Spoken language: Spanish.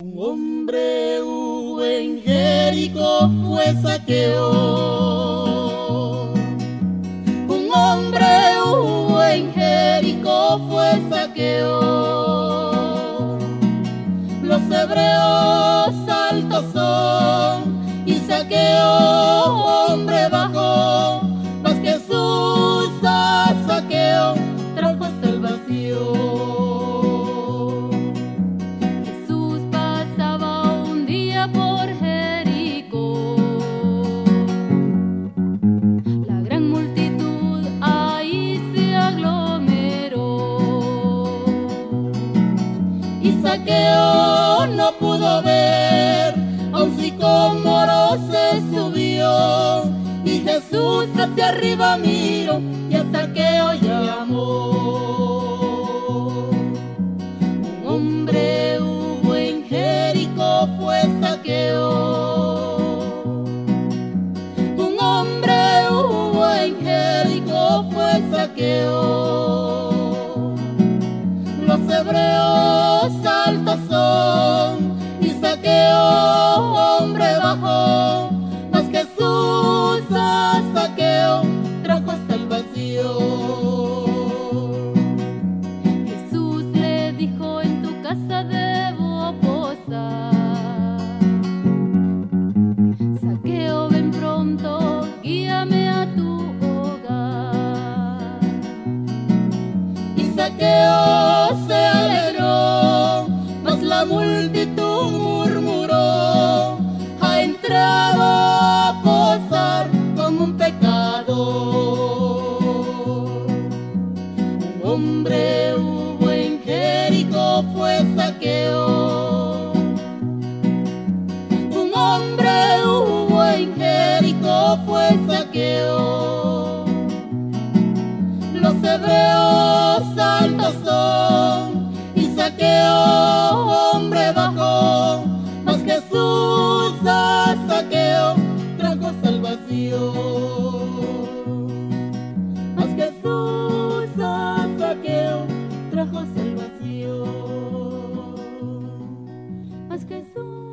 Un hombre hubo en Jericó, fue Zaqueo. Un hombre hubo en Jericó, fue Zaqueo. Los hebreos altos son y Zaqueo hombre bajó, mas Jesús a Zaqueo trajo salvación. Zaqueo no pudo ver, a un sicómoro se subió, y Jesús hacia arriba miró y a Zaqueo llamó. Un hombre hubo en Jericó, fue Zaqueo. Un hombre hubo en Jericó, fue Zaqueo. Los hebreos altos son y Zaqueo hombre bajó, mas Jesús a Zaqueo trajo salvación. Jesús le dijo: en tu casa debo posar. Zaqueo, ven pronto, guíame a tu hogar. Y Zaqueo se alegró, mas la multitud murmuró: ha entrado a posar como un pecador. Un hombre hubo en Jericó, fue Zaqueo. Un hombre hubo en Jericó, fue Zaqueo. Los hebreos altos son y Zaqueo hombre bajó, mas Jesús a Zaqueo trajo salvación. Mas Jesús a Zaqueo trajo salvación. Mas Jesús